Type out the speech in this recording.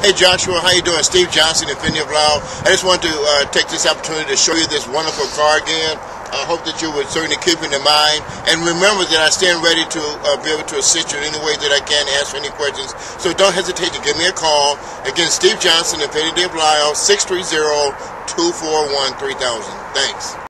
Hey Joshua, how you doing? Steve Johnson, Infiniti of Lisle. I just want to take this opportunity to show you this wonderful car again. I hope that you would certainly keep it in mind. And remember that I stand ready to be able to assist you in any way that I can, answer any questions. So don't hesitate to give me a call. Again, Steve Johnson, Infiniti of Lisle, 630-241-3000. Thanks.